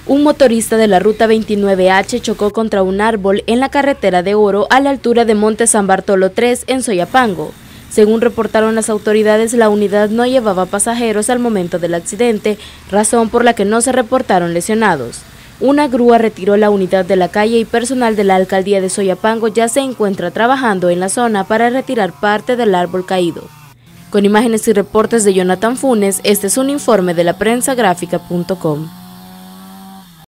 Un motorista de la ruta 29H chocó contra un árbol en la carretera de Oro a la altura de Monte San Bartolo 3 en Soyapango. Según reportaron las autoridades, la unidad no llevaba pasajeros al momento del accidente, razón por la que no se reportaron lesionados. Una grúa retiró la unidad de la calle y personal de la alcaldía de Soyapango ya se encuentra trabajando en la zona para retirar parte del árbol caído. Con imágenes y reportes de Jonathan Funes, este es un informe de la prensagráfica.com.